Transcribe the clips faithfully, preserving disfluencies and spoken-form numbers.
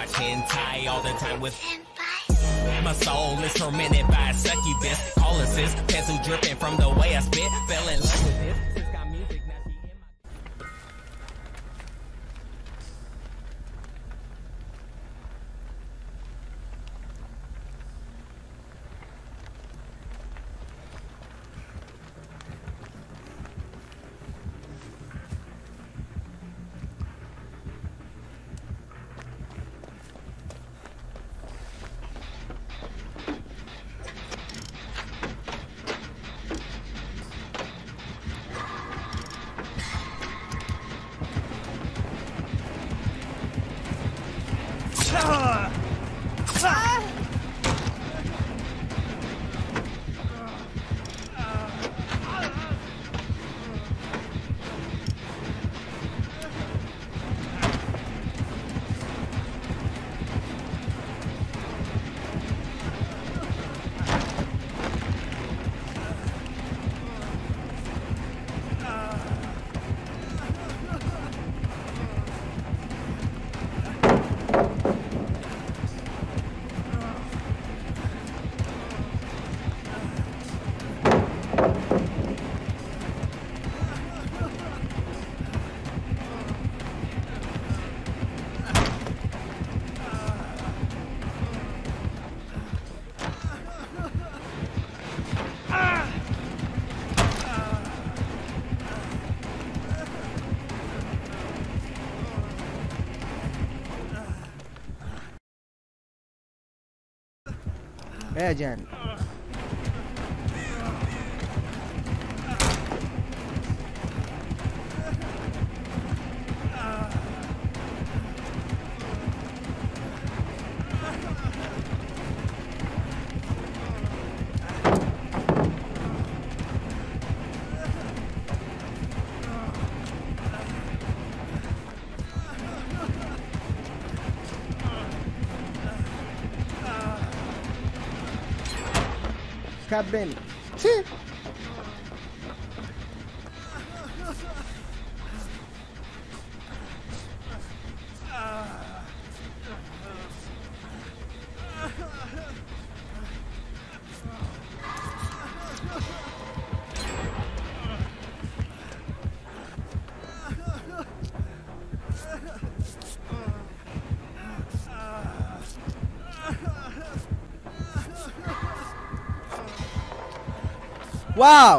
watch hentai all the time with my soul is tormented by a succubus. Call assist, pencil dripping from the way I spit. Fell in love with this. Sis got music, now she in my... يا جان Cabin. Sí. Wow!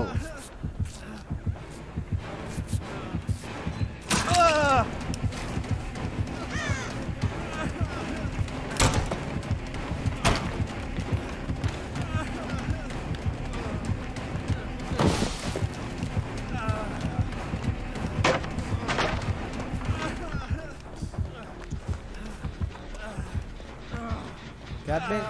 Got me?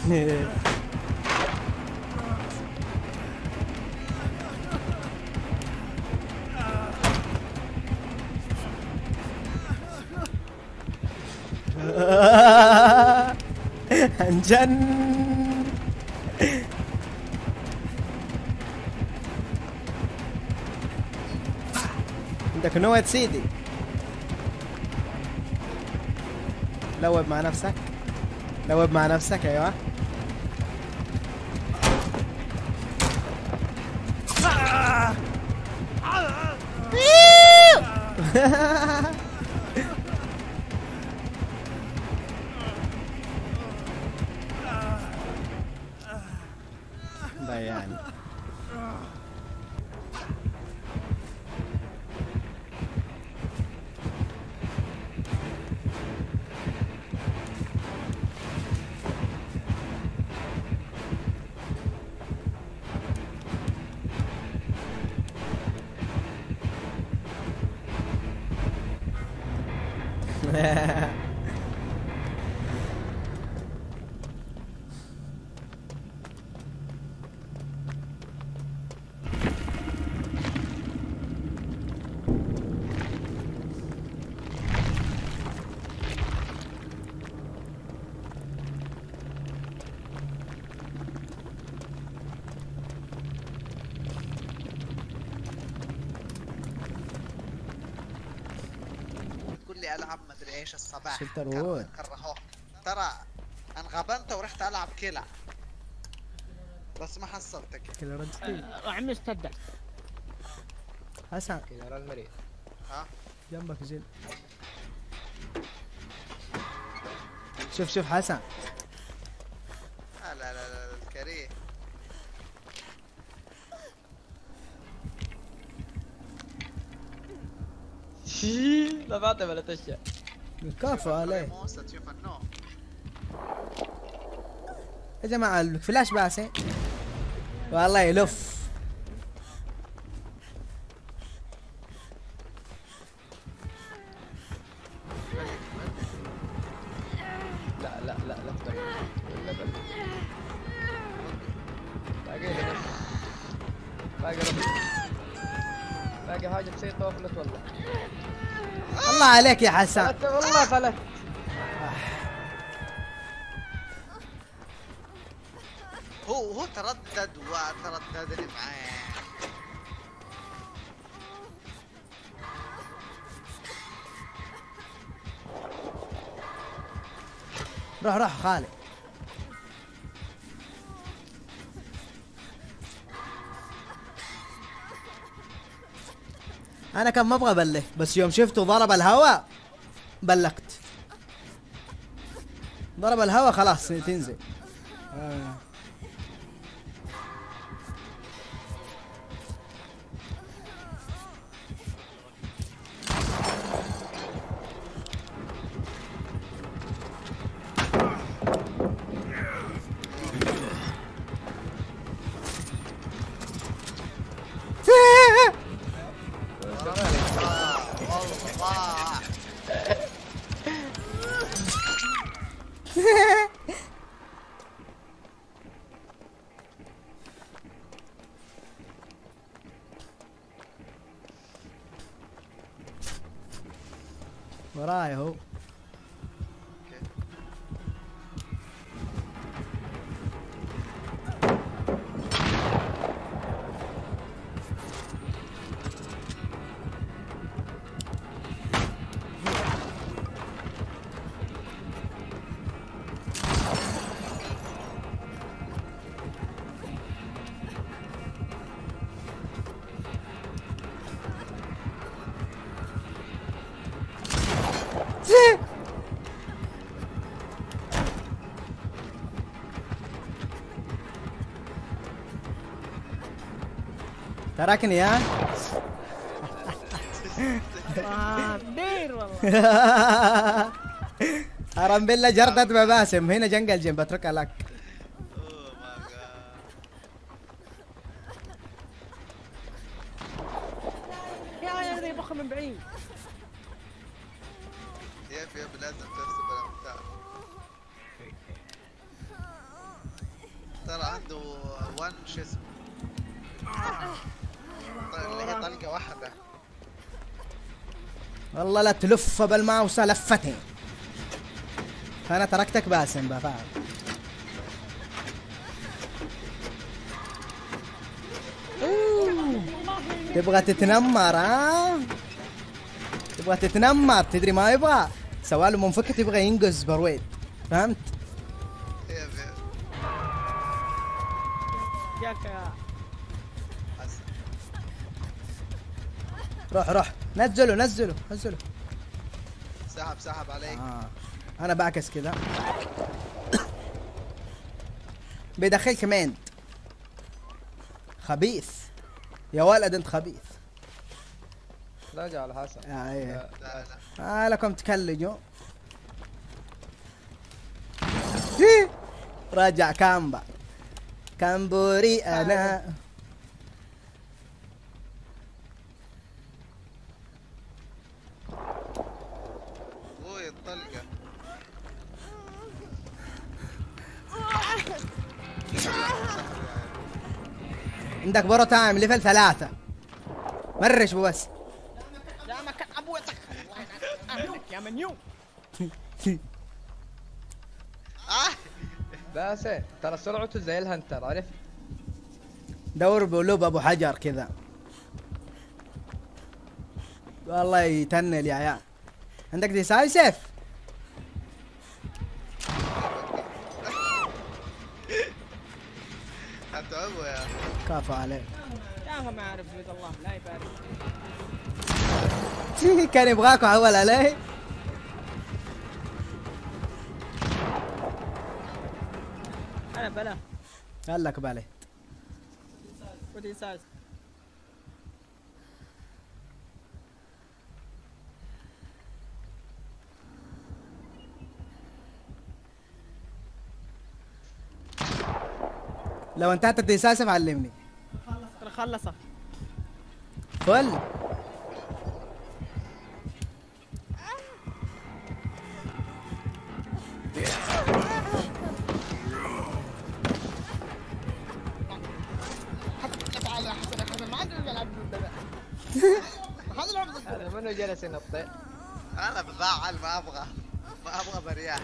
انجن. عندك نوة سيدي. لوب مع نفسك، لوب مع نفسك. ايوه ضيعني. لي العب مدري ايش الصباح شلتر وود. كرهوه ترى انغبنت ورحت العب كيلع بس ما حصلتك. كذا رجل عمي استدع حسن كذا المريض. ها جنبك جن. شوف شوف حسن. لا لا لا لا الكريه لا فاطمة ولا تشيا. كفو عليه موسى تشوف النوم يا جماعة. الفلاش باسي والله يلف. لا لا لا لا تبقى ولا بل باقي لي بس باقي ربي باقي حاجة تصير طوفلت والله. الله عليك يا حسن. فلت والله فلت. هو هو تردد وترددني معاه. روح روح خالد. انا كان ما ابغى ابلغ بس يوم شفته ضرب الهواء بلغت. ضرب الهواء خلاص تنزل. آه. وراي هو. تراكني ها. آه دير والله. حرام بالله جردت بباسم هنا جنقل جنب بتركها لك. يا عيال يبخ من بعيد. يا في لازم تحسب الامتار. ترى عنده وان شو اسمه اللي هي طلقة واحدة. والله لا تلف بالماوس لفتين. فانا تركتك باسم بقى فاهم. تبغى تتنمر ها؟ تبغى تتنمر تدري ما يبغى؟ سواله منفكة يبغى ينقز برويد فهمت؟ يا بيه. جاك يا حسن. روح روح نزله نزله نزله. سحب سحب عليك. آه. انا بعكس كذا. بيدخل كمان خبيث يا ولد انت خبيث. لا جا على حسن. آه ايه. لا. لا لا آه لكم تكلجوا. إيه. راجع كامبا كامبوري انا. اوه الطلقة. عندك برو تايم ليفل ثلاثة. مرش بس. يا مكان ابوي يا منيو. اه بس ترى سرعته زي الهنتر عارف. دور بقلوب ابو حجر كذا. والله يتنل يا عيال. عندك ديسايسيف؟ هتعبه يا اخي. كفو عليك. يا هو ما عارف بيد الله لا يبارك. كان يبغاكوا اول عليه. انا بلا قال لك بالي. ودي ساس. لو انتهت الديسايسيف علمني. خلصه. فل. هذا منو جلس ينطق؟ انا بزعل ما ابغى ما ابغى برياح.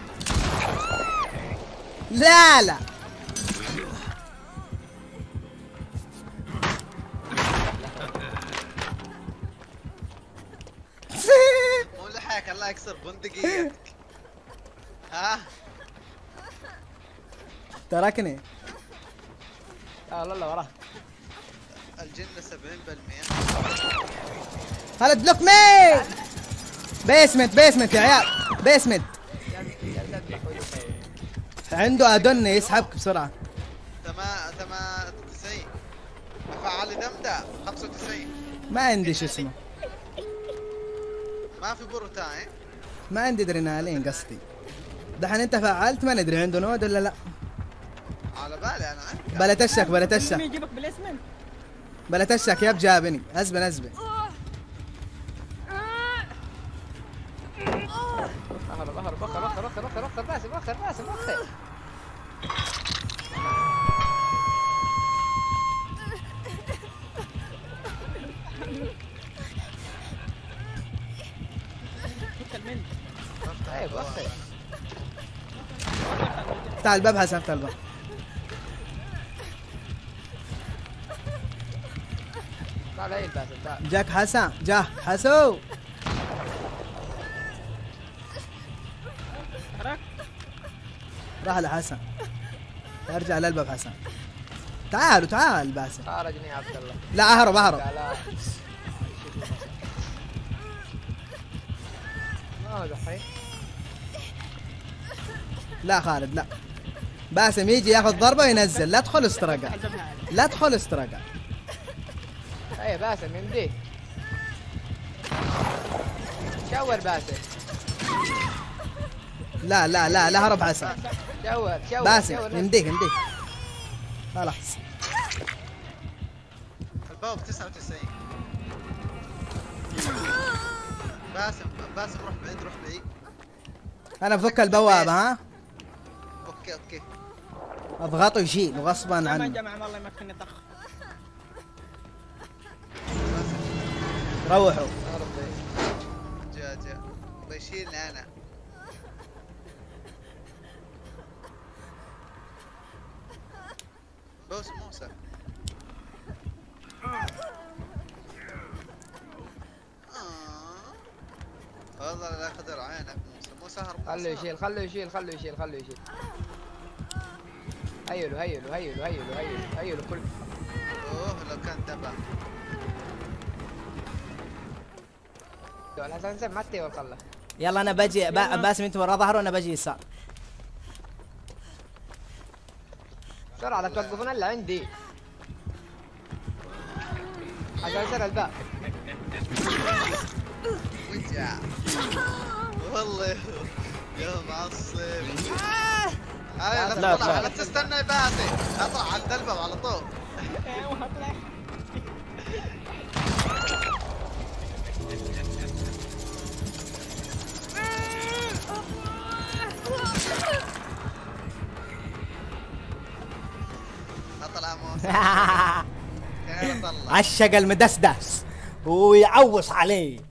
لا لا مو لحيك الله يكسر بندقيتك. ها تركني. اه لا لا وراه. الجنة سبعين بالمية. هلا بلوك مي. بيسمنت بيسمنت يا عيال بيسمنت. عنده ادن يسحبك بسرعة. تما تما تسعين. فعل دمدة خمسة وتسعين. ما عندي شو اسمه. ما في بروتاين. ما عندي ادرينالين قصدي. دحين انت فعلت ما ندري عنده نود ولا لا. على بالي انا عندي. بلا تشك بلا مين تشك يجيبك بالاسمنت؟ بلا تشك يا بجابني. ازبن ازبن. اهرب اهرب اخر اخر اخر اخر اخر باسم اخر باسم اخر. كلمني. طيب اخر. افتح الباب حسن افتح الباب. تعال هي الباسم تعال. جاك حسن جاه حسو. حرك. راح لحسن. ارجع للباب حسن. تعالوا تعال باسم. خرجني يا عبد الله. لا اهرب اهرب. لا ما هو دحين. لا خالد لا. باسم يجي ياخذ ضربه وينزل. لا تدخل استرقع. لا تدخل استرقع. اي باسم يمديك. شور باسم. لا لا لا لا هرب حسن. شور شور باسم شور. يمديك يمديك. خلاص. الباب تسعة وتسعين. باسم باسم روح بعيد روح بعيد. انا بفك البوابه ها. اوكي اوكي. اضغطه يشيل غصبا ما عنه. جماعة والله يمكنني طخ. روحوا. اهرب بعيد. جا جا بيشيلني انا. بوس موسى. آه. والله لا قدر عينك موسى. موسى هرب. خليه يشيل خليه يشيل خليه يشيل خليه يشيل. هيلو هيلو هيلو هيلو هيلو هيلو كل. اوه لو كان تبع. الحسن سب متى والخله. يلا انا بجي با- باسم انت ورا ظهره وانا بجي يسار. بسرعة لا توقفون الا عندي. عشان يصير الباب. وجع. والله يا معصب. هاي لا، لا لا. تطلع لا تستنى يا باسم. اطلع على الدلبة على طول. ايوه طلع. اطلع موسى. كان اطلع. عشق المدسدس ويعوص عليه.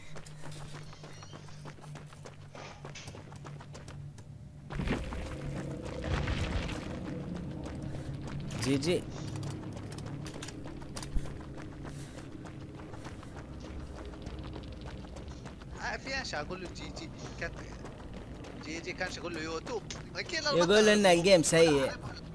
جي جي. آه، في ايش اقول له جي جي كت... جي جي كانش يقول له يوتيوب اكيد يقول ان الجيم سيء.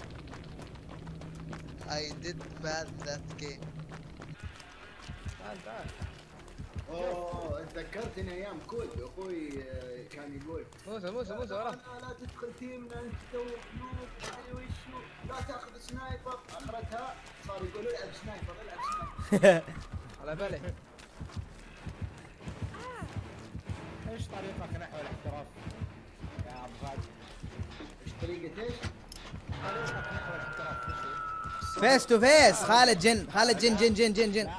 I did bad that game. تعال تعال. اوه تذكرتني ايام كود اخوي آه، كان يقول موسى موسى موسى وراه. لا لا تدخل تيمنا انت توك نوب مدري وشو لا تاخذ سنايبر اخرتها صار يقول العب سنايبر العب سنايبر. على بالي. ايش طريقك نحو الاحتراف يا ابو غازي؟ ايش طريقة ايش؟ طريقك نحو الاحتراف وش هي؟ فيس تو فيس. خالد جن خالد جن جن جن جن جن.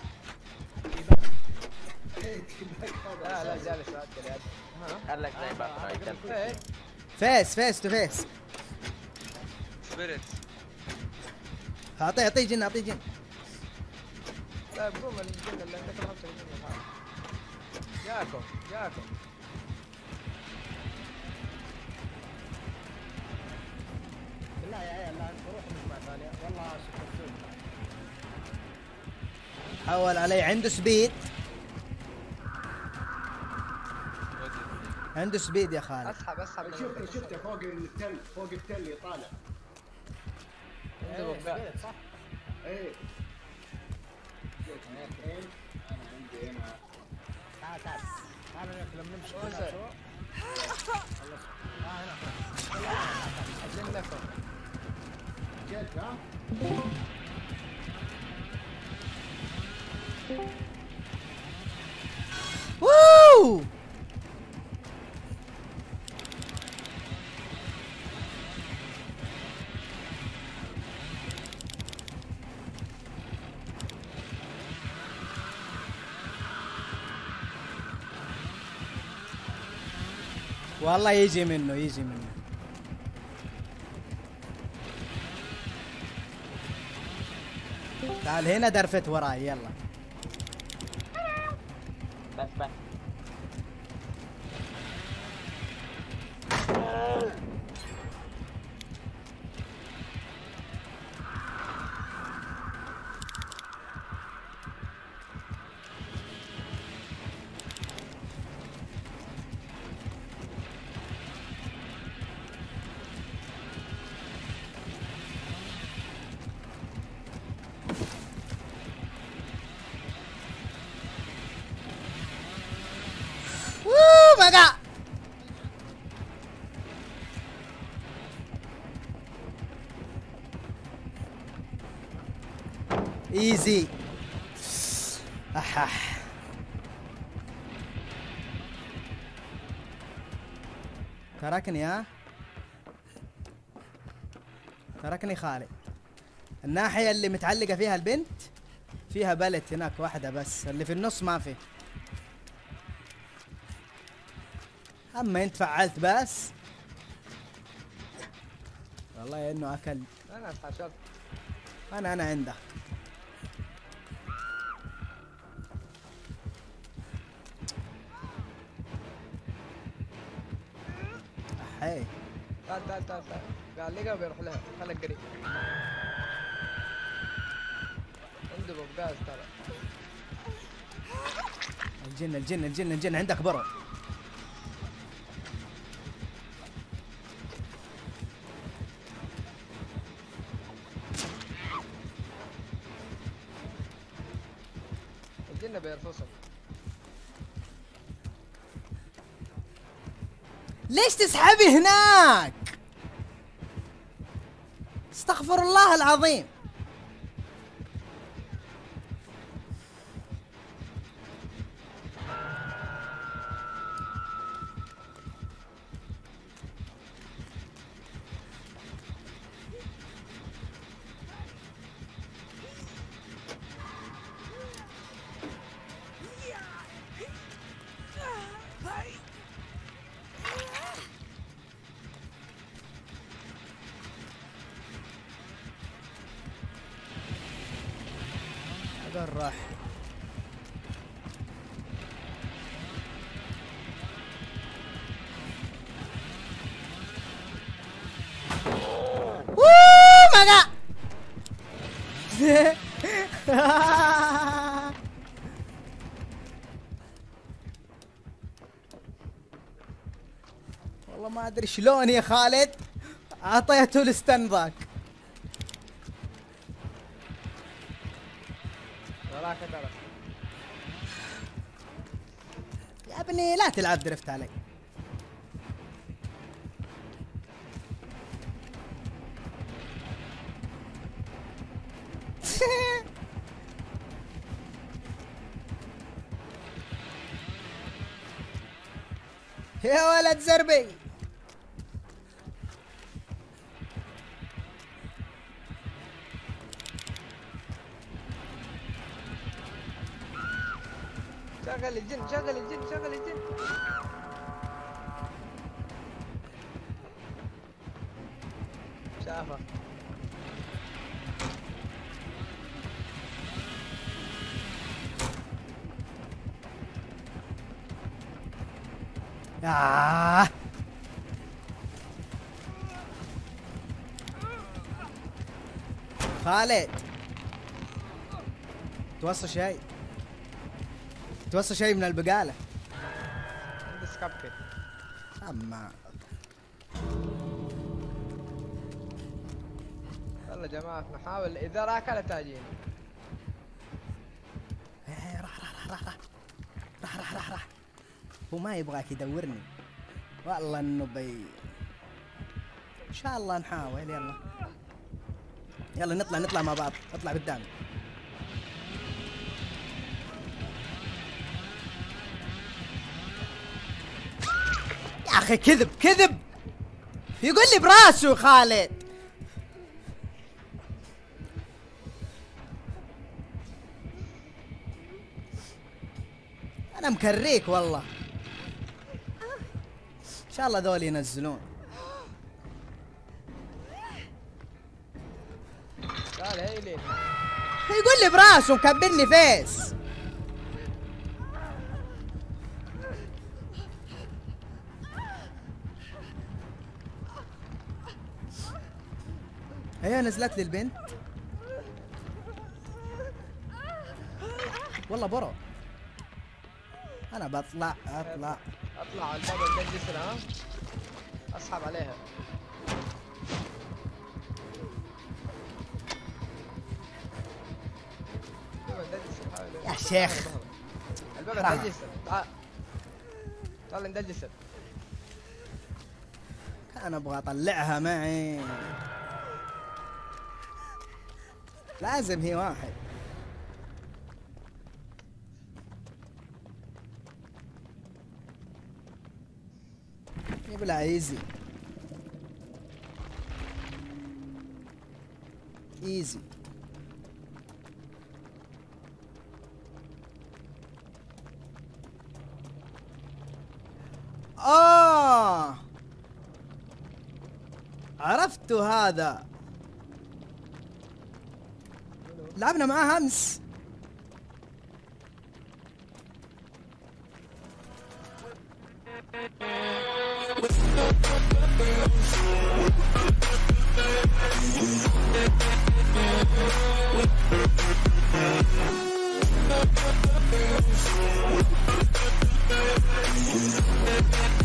لا لا جالس راتب يا قال لك زي بقرة ايه. فيس فيس تو فيس. سبيريت. اعطيه اعطيه جن اعطيه جن. لا بقوم الجن اللي عندك خمسة جن الحال. جاكم جاكم. بالله يا عيال لا روح نسمع ثانية والله شكرتوني. حول علي. عنده سبيد. عنده سبيد يا خالد. اسحب اسحب. شفته شفته فوق التل فوق التل يطالع. عنده بقاء. صح؟ ايه. اثنين انا عندي هنا. تعال تعال تعال لما نمشي موسى. كلنا سوا. ها هنا. الجن لكم. جد ها؟ ووو. والله يجي منه يجي منه. تعال هنا درفت وراي يلا. بس بس Woo, بقى. ايزي. احح. تركني ها. تركني خالد. الناحية اللي متعلقة فيها البنت فيها بلت هناك واحدة بس، اللي في النص ما في. اما انت فعلت بس والله انه اكل انا اتحاشرت. انا انا عندك. احي تعال تعال تعال تعال. قال لقى بيروح لها، خلك قريب. عنده بوبقاز ترى. الجن الجن الجن الجن عندك برو. الجن بيرفصك. ليش تسحبي هناك؟ استغفر الله العظيم. راح ماذا والله ما ادري شلون يا خالد اعطيته الستن ذاك. وراك ترى يا ابني لا تلعب درفت علي. يا ولد زربي شغل الجن شغل الجن شغل الجن. شافه آه. خالد توصل شيء توصل شيء من البقالة. عندي سكابكي. اما يلا جماعة نحاول اذا راك لا تاجيني. إيه، راح راح راح راح راح راح راح راح هو ما يبغاك يدورني والله انه بي ان شاء الله نحاول. يلا يلا نطلع نطلع مع بعض. اطلع قدامي. يا اخي كذب كذب يقول لي براسه خالد. انا مكريك والله. ان شاء الله ذول ينزلون. تعال هي لين يقول لي براسه مكبرني فيس. هي نزلت لي البنت والله برو. انا بطلع اطلع اطلع على الباب ندجس لها اسحب عليها. يا شيخ الباب حرام. ندجس. تعال تعال ندجس. انا ابغى اطلعها معي. لازم هي واحد. يبلع ايزي ايزي. آه عرفت هذا. لعبنا معاه امس. We'll be right back.